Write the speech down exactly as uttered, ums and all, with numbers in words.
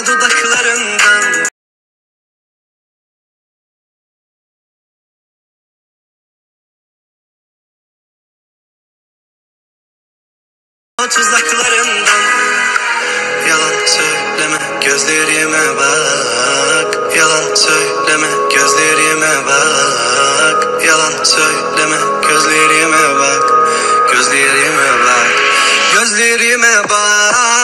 dudaklarından. O tuzaklarından. Yalan söyleme, gözlerime bak. Yalan söyleme, gözlerime bak. Yalan söyleme, gözlerime bak. Gözlerime bak. Gözlerime bak.